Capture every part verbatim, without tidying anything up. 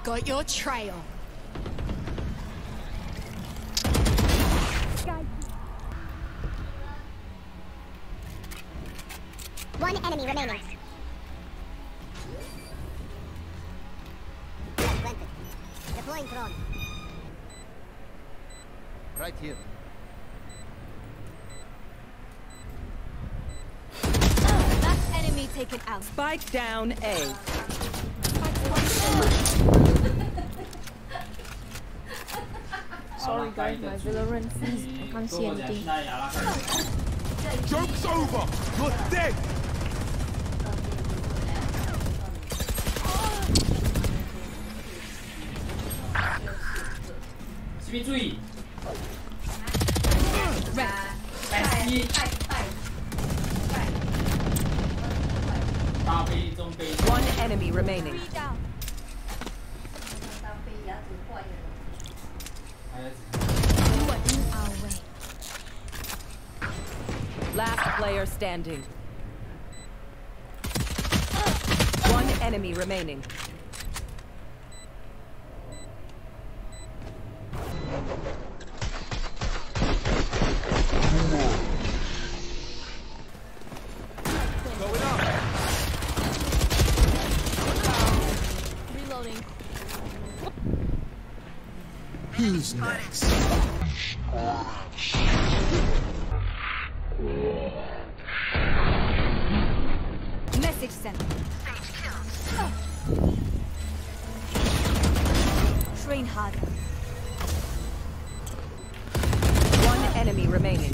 got your trail. One enemy remaining. Deploying drone. Right here. That enemy taken out. Spike down A. Sorry guys, my Valorant freeze. I can't see anything. Joke's over! You're dead! C B 注意， Red. 百七，大杯中杯， One enemy remaining. Three down. 还有 You are in our way. Last player standing. One enemy remaining. Going up! Reloading. Who's next? Message sent. Train harder. One enemy remaining.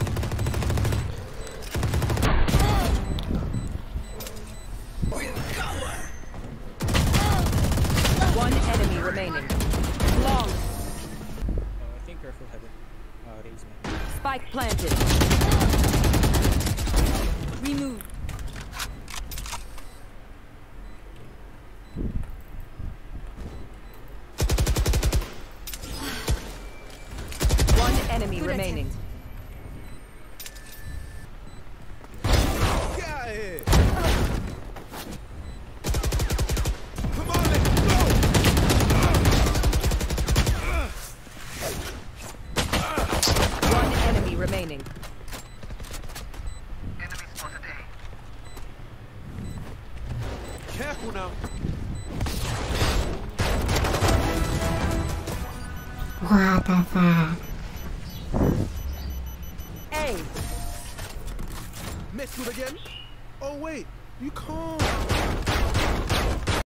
One enemy remaining. Long. I think careful heaven. Uh, raise me. Spike planted. Remove. One enemy Good remaining. Get out of here! Come on, let's go! One enemy remaining. Careful now. What the fuck? A. Messed with again? Oh wait, you can't.